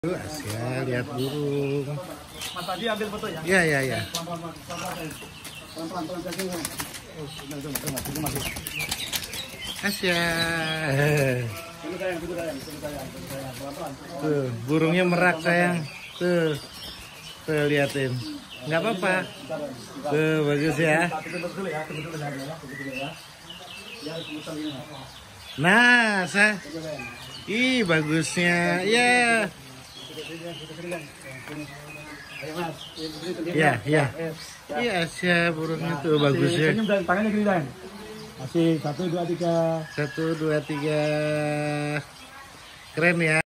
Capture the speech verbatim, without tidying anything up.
Asia, lihat burung. Mas tadi ambil foto ya? Iya, iya, iya. Asia. Tuh, burungnya merak sayang. Tuh, tuh liatin. Nggak apa-apa. Tuh, bagus ya. Nah, sah. Ih, bagusnya. Ya. Ya, ya. Iya, Asia burungnya tuh bagusnya. Tangannya gini, Dan. Masih satu dua tiga. Satu, dua, tiga. Keren ya.